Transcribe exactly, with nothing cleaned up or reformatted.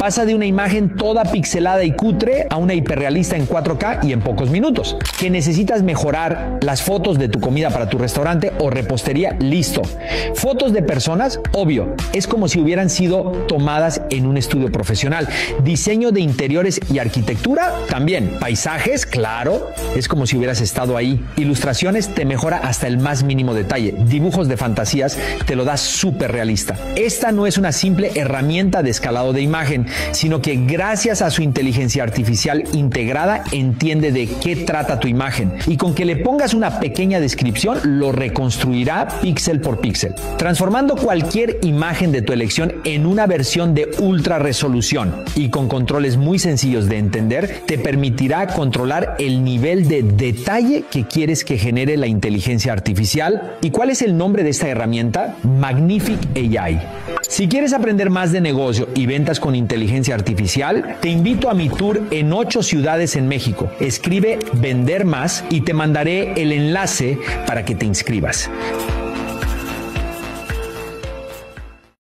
Pasa de una imagen toda pixelada y cutre a una hiperrealista en cuatro K y en pocos minutos. ¿Que necesitas mejorar las fotos de tu comida para tu restaurante o repostería? Listo. Fotos de personas, obvio, es como si hubieran sido tomadas en un estudio profesional. Diseño de interiores y arquitectura, también. Paisajes, claro, es como si hubieras estado ahí. Ilustraciones, te mejora hasta el más mínimo detalle. Dibujos de fantasías, te lo da súper realista. Esta no es una simple herramienta de escalado de imagen, sino que gracias a su inteligencia artificial integrada entiende de qué trata tu imagen y con que le pongas una pequeña descripción lo reconstruirá píxel por píxel, transformando cualquier imagen de tu elección en una versión de ultra resolución y con controles muy sencillos de entender te permitirá controlar el nivel de detalle que quieres que genere la inteligencia artificial. ¿Y cuál es el nombre de esta herramienta? Magnific A I. Si quieres aprender más de negocio y ventas con inteligencia artificial, te invito a mi tour en ocho ciudades en México. Escribe Vender Más y te mandaré el enlace para que te inscribas.